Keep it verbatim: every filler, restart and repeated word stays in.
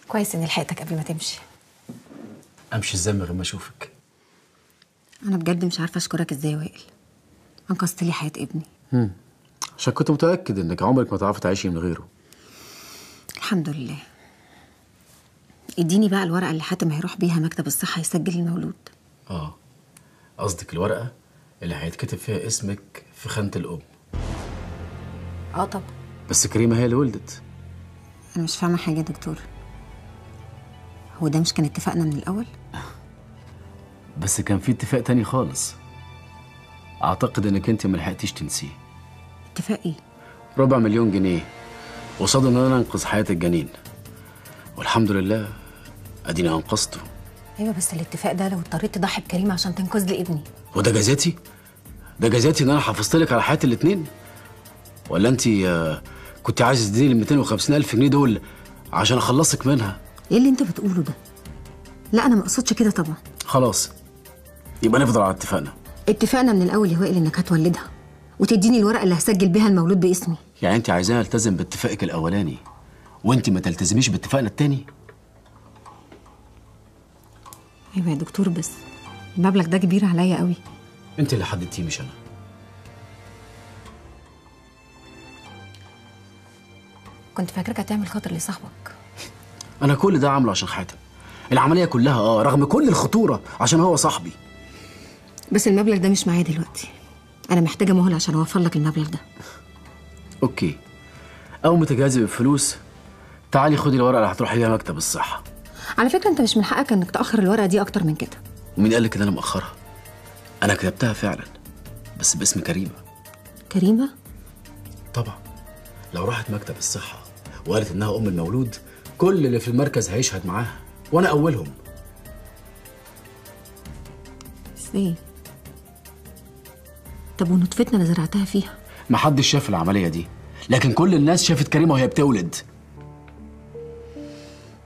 كويس اني لحقتك قبل ما تمشي. امشي ازاي من غير ما اشوفك؟ انا بجد مش عارفه اشكرك ازاي يا وائل. انقذت لي حياه ابني. امم عشان كنت متاكد انك عمرك ما تعرفي تعيشي من غيره. الحمد لله. اديني بقى الورقه اللي حاتم هيروح بيها مكتب الصحه يسجل المولود. اه قصدك الورقه اللي هيتكتب فيها اسمك في خانه الام. اه طبعا. بس كريمه هي اللي ولدت. انا مش فاهمه حاجه يا دكتور. هو ده مش كان اتفاقنا من الاول؟ بس كان في اتفاق تاني خالص. اعتقد انك انت ما لحقتيش تنسيه. اتفاق ايه؟ ربع مليون جنيه قصاد ان انا انقذ حياه الجنين. والحمد لله اديني انقذته. ايوه بس الاتفاق ده لو اضطريت تضحي بكريمه عشان تنقذ لي ابني. وده جزاتي؟ ده جزاتي ان انا حافظت لك على حياه الاتنين؟ ولا انت كنت عايز تديني ال مئتين وخمسين الف جنيه دول عشان اخلصك منها؟ ايه اللي انت بتقوله ده؟ لا انا ما اقصدش كده طبعا. خلاص يبقى نفضل على اتفاقنا. اتفقنا من الاول يا وائل انك هتولدها وتديني الورقه اللي هسجل بيها المولود باسمي. يعني انت عايزاني التزم باتفاقك الاولاني وانت ما تلتزميش باتفاقنا التاني؟ ايوه يا دكتور بس المبلغ ده كبير عليا قوي. انت اللي حددتيه مش انا. كنت فاكرك هتعمل خاطر لصاحبك. انا كل ده عامله عشان حاتم. العمليه كلها اه رغم كل الخطوره عشان هو صاحبي. بس المبلغ ده مش معايا دلوقتي. انا محتاجه مهله عشان اوفر لك المبلغ ده. اوكي اول ما تجهزي بالفلوس تعالي خدي الورقه اللي هتروحي بيها مكتب الصحه. على فكره انت مش من حقك انك تاخر الورقه دي اكتر من كده. ومين قال لك ان انا مأخرها؟ انا كتبتها فعلا بس باسم كريمه. كريمه؟ طبعا لو راحت مكتب الصحه وقالت انها ام المولود كل اللي في المركز هيشهد معاها وانا اولهم. ازاي؟ طب ونطفتنا اللي زرعتها فيها؟ محدش شاف العمليه دي لكن كل الناس شافت كريمه وهي بتولد.